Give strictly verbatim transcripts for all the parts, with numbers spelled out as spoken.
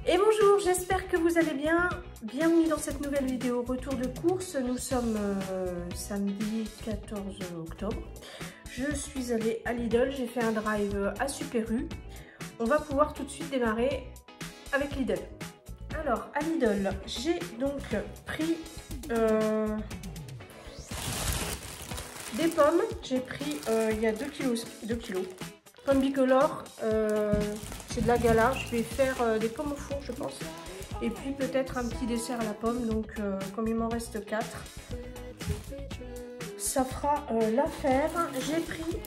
Et bonjour, j'espère que vous allez bien. Bienvenue dans cette nouvelle vidéo retour de course. Nous sommes euh, samedi quatorze octobre. Je suis allée à Lidl, j'ai fait un drive à Super U. On va pouvoir tout de suite démarrer avec Lidl. Alors à Lidl, j'ai donc pris euh, des pommes. J'ai pris, euh, il y a deux kilos. Pommes bicolores, euh, c'est de la gala. Je vais faire euh, des pommes au four, je pense. Et puis peut-être un petit dessert à la pomme. Donc euh, comme il m'en reste quatre, ça fera euh, l'affaire. J'ai pris,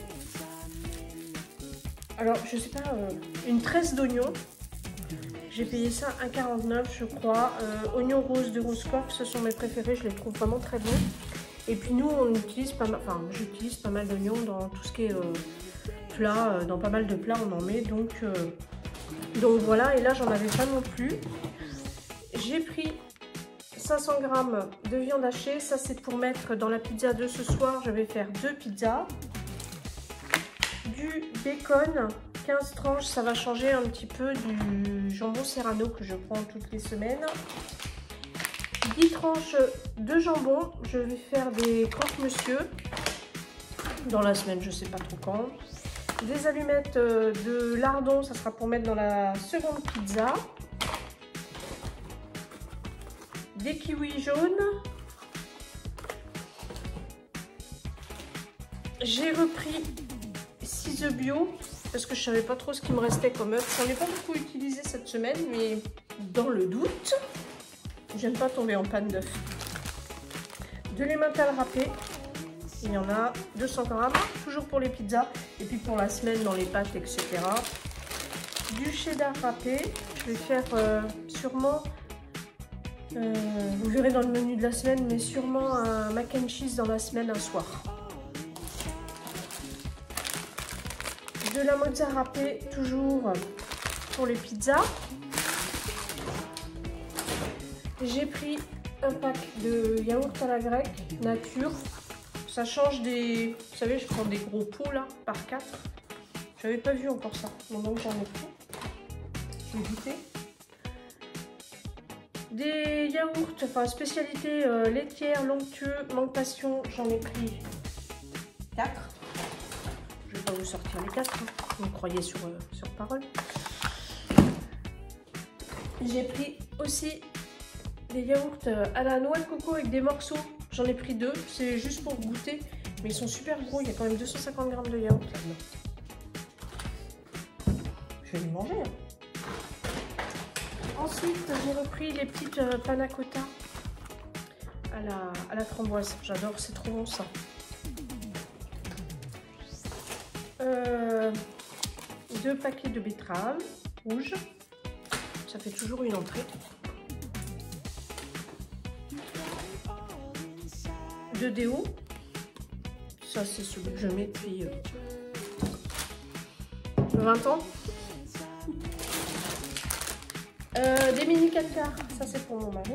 alors je sais pas, euh, une tresse d'oignons. J'ai payé ça un euro quarante-neuf je crois. Euh, oignons roses de Roscoff, ce sont mes préférés. Je les trouve vraiment très bons. Et puis nous, on utilise pas mal, enfin j'utilise pas mal d'oignons dans tout ce qui est euh, plat, dans pas mal de plats on en met, donc euh, donc voilà. Et là j'en avais pas non plus. J'ai pris cinq cents grammes de viande hachée, ça c'est pour mettre dans la pizza de ce soir. Je vais faire deux pizzas. Du bacon, quinze tranches, ça va changer un petit peu du jambon serrano que je prends toutes les semaines. dix tranches de jambon, je vais faire des croque-monsieur dans la semaine, je sais pas trop quand. Des allumettes de lardon, ça sera pour mettre dans la seconde pizza. Des kiwis jaunes. J'ai repris six œufs bio parce que je savais pas trop ce qui me restait comme œufs. J'en ai pas beaucoup utilisé cette semaine, mais dans le doute, j'aime pas tomber en panne d'œufs. De l'emmental râpé. Il y en a deux cents grammes, toujours pour les pizzas, et puis pour la semaine dans les pâtes, et cetera. Du cheddar râpé, je vais faire euh, sûrement, euh, vous verrez dans le menu de la semaine, mais sûrement un mac and cheese dans la semaine, un soir. De la mozzarella râpée, toujours pour les pizzas. J'ai pris un pack de yaourt à la grecque, nature. Ça change des... Vous savez, je prends des gros pots là, par quatre. J'avais pas vu encore ça. Bon, donc j'en ai pris. Je vais goûter. Des yaourts, enfin spécialité euh, laitière, l'onctueux, mangue passion, j'en ai pris quatre. Je vais pas vous sortir les quatre, hein. Vous me croyez sur, euh, sur parole. J'ai pris aussi des yaourts à la noix de coco avec des morceaux. J'en ai pris deux, c'est juste pour goûter, mais ils sont super gros. Il y a quand même deux cent cinquante grammes de yaourt là-dedans. Je vais les manger. Hein. Ensuite, j'ai repris les petites euh, panna cotta à la, à la framboise. J'adore, c'est trop bon ça. Euh, deux paquets de betteraves rouges. Ça fait toujours une entrée. De déo, ça c'est celui que je mets depuis euh, vingt ans. Euh, des mini quatre quarts, ça c'est pour mon mari.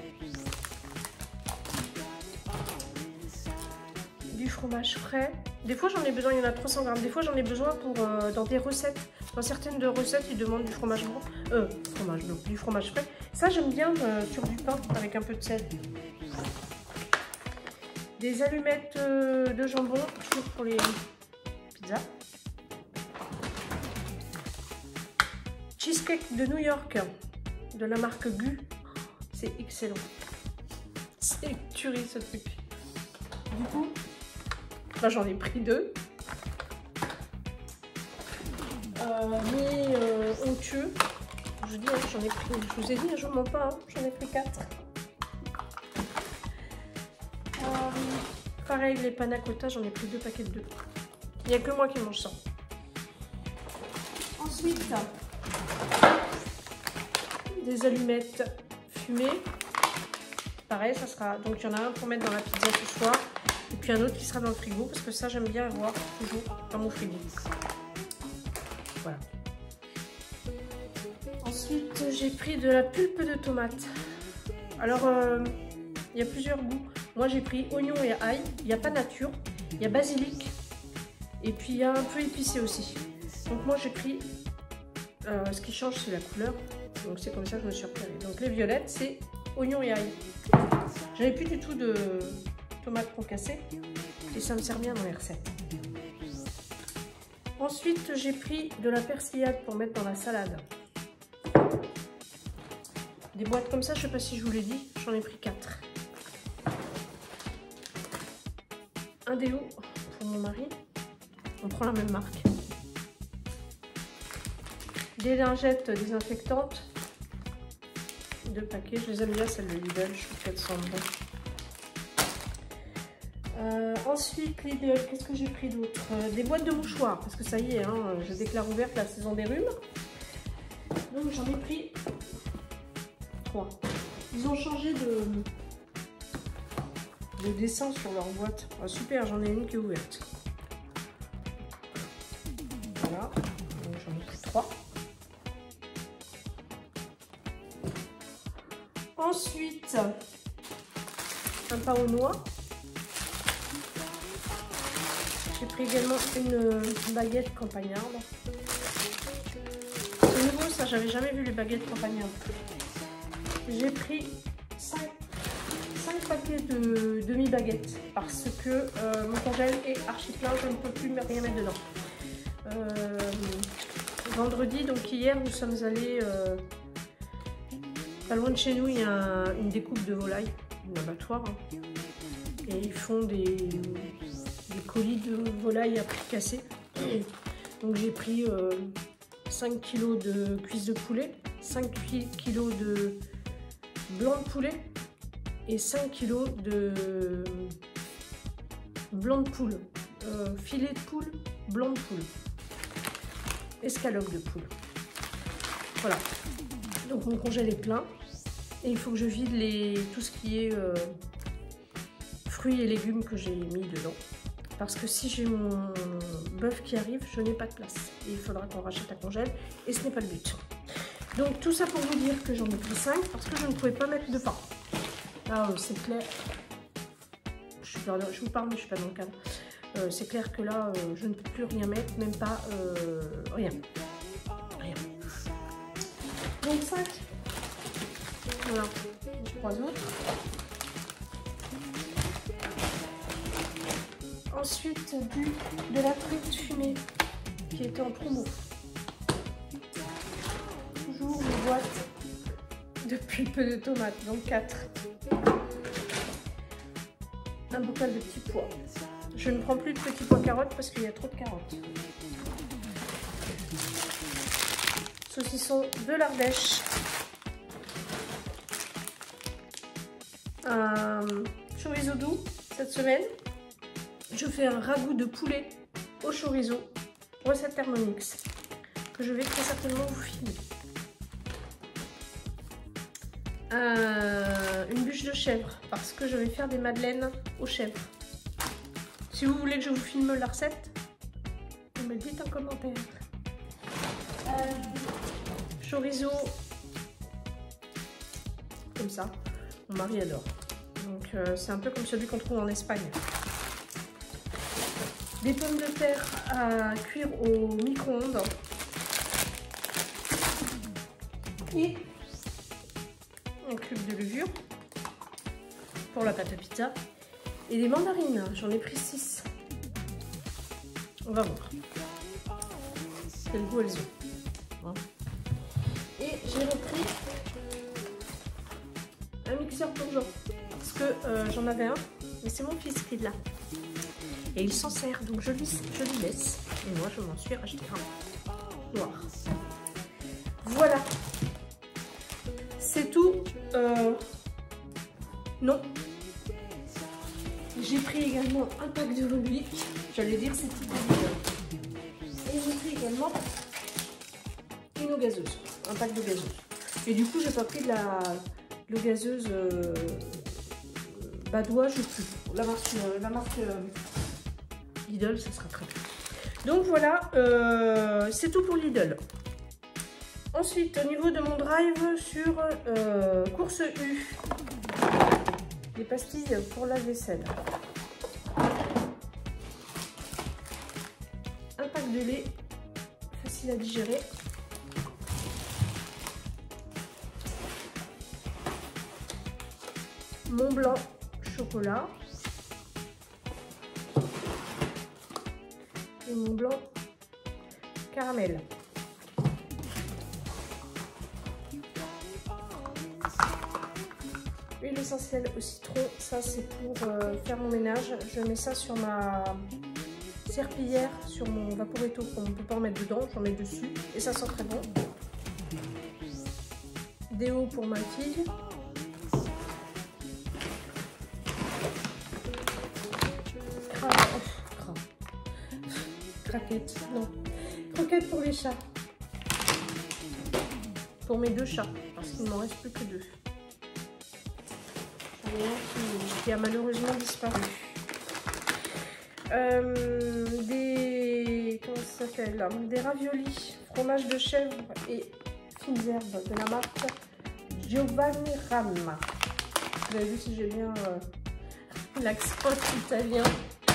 Du fromage frais. Des fois j'en ai besoin, il y en a trois cents grammes. Des fois j'en ai besoin pour euh, dans des recettes. Dans certaines de recettes, ils demandent du fromage blanc, euh, fromage blanc, du fromage frais. Ça j'aime bien euh, sur du pain avec un peu de sel. Des allumettes de jambon, toujours pour les pizzas. Cheesecake de New York, de la marque Gu. C'est excellent. C'est une tuerie ce truc. Du coup, ben, j'en ai pris deux. Euh, mais euh, onctueux. Je vous dis, hein, j'en ai pris, je vous ai dit, je ne mens pas, hein, j'en ai pris quatre. Pareil, les panna cotta, j'en ai pris deux paquets de deux. Il n'y a que moi qui mange ça. Ensuite, des allumettes fumées. Pareil, ça sera. Donc il y en a un pour mettre dans la pizza ce soir. Et puis un autre qui sera dans le frigo. Parce que ça, j'aime bien avoir toujours dans mon frigo. Voilà. Ensuite, j'ai pris de la pulpe de tomate. Alors, euh, il y a plusieurs goûts. Moi j'ai pris oignon et ail, il n'y a pas nature, il y a basilic et puis il y a un peu épicé aussi. Donc moi j'ai pris, euh, ce qui change c'est la couleur, Donc c'est comme ça que je me suis repérée. Donc les violettes, c'est oignon et ail. J'avais plus du tout de tomates concassées et ça me sert bien dans les recettes. Ensuite, j'ai pris de la persillade pour mettre dans la salade. Des boîtes comme ça, je sais pas si je vous l'ai dit, j'en ai pris quatre. Un déo pour mon mari, on prend la même marque. Des lingettes désinfectantes, deux paquets, je les aime bien celles de Lidl, je trouve qu'elles sentent bon. Euh, ensuite, Lidl, qu'est-ce que j'ai pris d'autre? euh, Des boîtes de mouchoirs, parce que ça y est, hein, je déclare ouverte la saison des rhumes. Donc j'en ai pris trois. Ils ont changé de, de dessin sur leur boîte. Ah, super, j'en ai une qui est ouverte. Voilà, donc j'en ai pris trois. Ensuite, un pain aux noix. J'ai pris également une baguette campagnarde. C'est nouveau ça, j'avais jamais vu les baguettes campagnardes. J'ai pris cinq paquets de demi-baguettes parce que euh, mon congèle est archi plein, je ne peux plus rien mettre dedans. Euh, vendredi, donc hier, nous sommes allés... Euh, Pas loin de chez nous, il y a un, une découpe de volaille, un abattoir, hein, et ils font des, des colis de volaille à prix cassé. Donc j'ai pris euh, cinq kilos de cuisses de poulet, cinq kilos de blanc de poulet et cinq kilos de blanc de poule, euh, filet de poule, blanc de poule, escalope de poule. Voilà. Donc mon congèle est plein et il faut que je vide les, tout ce qui est euh, fruits et légumes que j'ai mis dedans. Parce que si j'ai mon bœuf qui arrive, je n'ai pas de place. Et il faudra qu'on rachète à congèle et ce n'est pas le but. Donc tout ça pour vous dire que j'en ai pris cinq parce que je ne pouvais pas mettre de pain. Là euh, c'est clair. Je, suis pas, je vous parle mais je suis pas dans le cadre. Euh, c'est clair que là euh, je ne peux plus rien mettre, même pas euh, rien. Rien. Donc cinq. Voilà, trois autres. Ensuite, du, de la truite fumée qui était en promo. Toujours une boîte de pulpe de tomates, donc quatre. Un bocal de petits pois. Je ne prends plus de petits pois carottes parce qu'il y a trop de carottes. Saucisson de l'Ardèche. Un chorizo doux cette semaine. Je fais un ragoût de poulet au chorizo, recette Thermomix, que je vais très certainement vous filmer. Euh, une bûche de chèvre, parce que je vais faire des madeleines aux chèvres. Si vous voulez que je vous filme la recette, vous me le dites en commentaire. Euh, chorizo, comme ça, mon mari adore. Donc euh, c'est un peu comme celui qu'on trouve en Espagne. Des pommes de terre à cuire au micro-ondes. Et un cube de levure pour la pâte à pizza. Et des mandarines, j'en ai pris six. On va voir quel goût elles ont. Et j'ai repris un mixeur plongeant. Parce que euh, j'en avais un, mais c'est mon fils qui l'a. Et il s'en sert, donc je lui, je lui laisse. Et moi, je m'en suis racheté un noir. Voilà. C'est tout. Euh... Non. J'ai pris également un pack de Volvic. J'allais dire c'est tout. Et j'ai pris également une eau gazeuse. Un pack de gazeuse. Et du coup, j'ai pas pris de la l'eau gazeuse euh, Badois, je sais plus. La marque... Euh, la marque euh, Lidl, ça sera très bien. Donc voilà, euh, c'est tout pour Lidl. Ensuite, au niveau de mon drive sur euh, Course U, des pastilles pour la vaisselle. Un pack de lait, facile à digérer. Mont Blanc chocolat et Mont Blanc caramel. Huile essentielle au citron, ça c'est pour euh, faire mon ménage. Je mets ça sur ma serpillière, sur mon Vaporetto, qu'on ne peut pas en mettre dedans, j'en mets dessus et ça sent très bon. Déo pour ma fille. Cra... Cra... Craquette, non. Croquette pour les chats. Pour mes deux chats, parce qu'il ne m'en reste plus que deux. Qui, qui a malheureusement disparu. Euh, des comment ça s'appelle, des raviolis, fromage de chèvre et fines herbes de la marque Giovanni Ramma. Vous avez vu si j'ai bien euh, l'accent italien.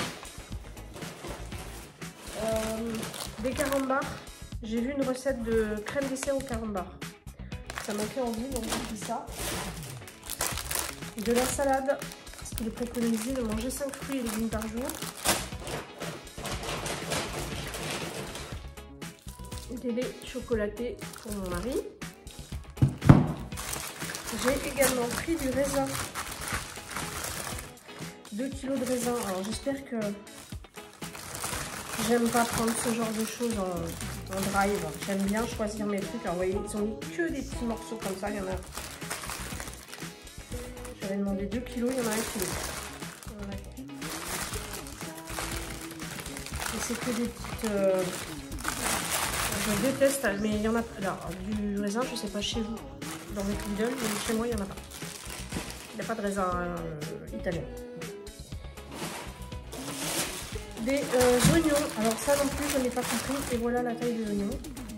Euh, des carambars. J'ai vu une recette de crème dessert au carambar. Ça m'a fait envie, donc j'ai fait ça. De la salade, parce qu'il est préconisé de manger cinq fruits et légumes par jour. Des laits chocolatés pour mon mari. J'ai également pris du raisin. deux kilos de raisin. Alors j'espère que j'aime pas prendre ce genre de choses en, en drive. J'aime bien choisir mes trucs. Alors vous voyez, ils ont mis que des petits morceaux comme ça. Il y en a. J'avais demandé deux kilos, il y en a un kilo. Voilà. Et c'est que des petites... Euh, je déteste, mais il y en a... Alors, du raisin, je sais pas chez vous, dans mes Lidl, mais chez moi, il n'y en a pas. Il n'y a pas de raisin euh, italien. Des euh, oignons. Alors ça non plus, je n'ai pas compris. Et voilà la taille de l'oignon.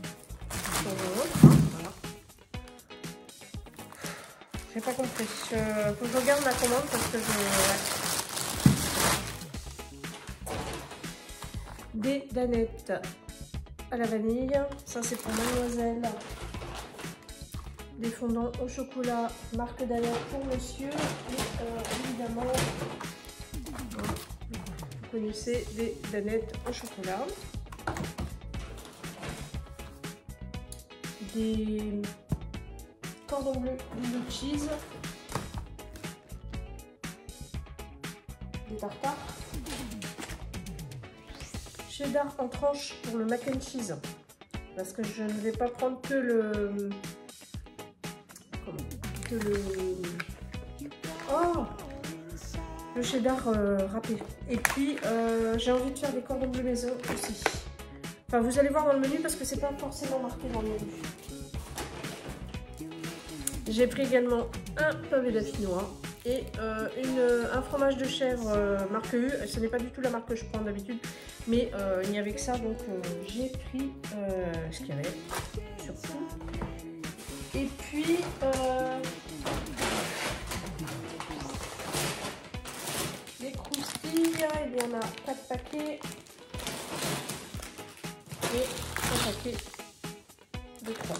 Voilà. J'ai pas compris. Euh, faut que je regarde la commande parce que je... Ouais. Des danettes à la vanille. Ça c'est pour mademoiselle. Des fondants au chocolat marque Danette pour monsieur. Et euh, évidemment, vous connaissez des danettes au chocolat. Des cordons bleus de cheese, des tartares, cheddar en tranches pour le mac and cheese, parce que je ne vais pas prendre que le comment que le oh le cheddar euh, râpé. Et puis euh, j'ai envie de faire des cordons bleus maison aussi. Enfin, vous allez voir dans le menu parce que c'est pas forcément marqué dans le menu. J'ai pris également un pavé d'affinois et euh, une, un fromage de chèvre euh, marque U. Ce n'est pas du tout la marque que je prends d'habitude, mais euh, il n'y avait que ça, donc euh, j'ai pris euh, ce qu'il y avait surtout. Et puis euh, les croustilles, il y en a quatre paquets et un paquet de trois.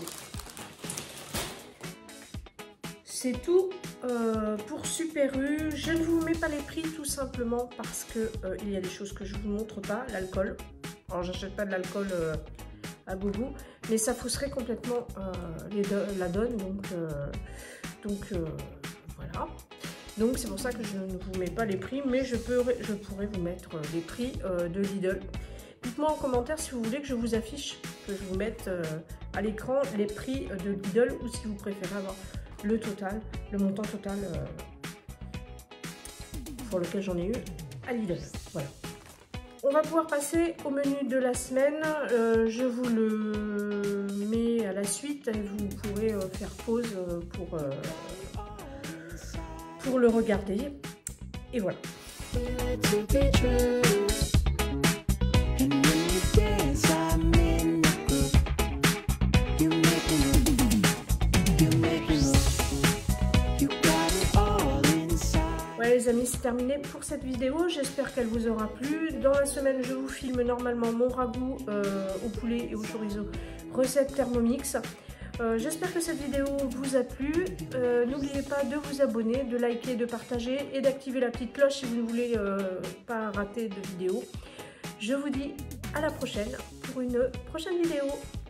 C'est tout euh, pour Super U. Je ne vous mets pas les prix tout simplement parce que euh, il y a des choses que je ne vous montre pas. L'alcool. Alors j'achète pas de l'alcool euh, à gogo, mais ça fausserait complètement euh, les do la donne. Donc, euh, donc euh, voilà. Donc c'est pour ça que je ne vous mets pas les prix, mais je, peux, je pourrais vous mettre les prix euh, de Lidl. Dites-moi en commentaire si vous voulez que je vous affiche, que je vous mette euh, à l'écran les prix de Lidl ou si vous préférez avoir le total, le montant total euh, pour lequel j'en ai eu à Lidl. Voilà. On va pouvoir passer au menu de la semaine. Euh, je vous le mets à la suite et vous pourrez euh, faire pause euh, pour, euh, pour le regarder. Et voilà. Ouais les amis, c'est terminé pour cette vidéo, j'espère qu'elle vous aura plu. Dans la semaine, je vous filme normalement mon ragoût euh, au poulet et au chorizo, recette Thermomix. Euh, J'espère que cette vidéo vous a plu. Euh, N'oubliez pas de vous abonner, de liker, de partager et d'activer la petite cloche si vous ne voulez euh, pas rater de vidéo. Je vous dis à la prochaine pour une prochaine vidéo.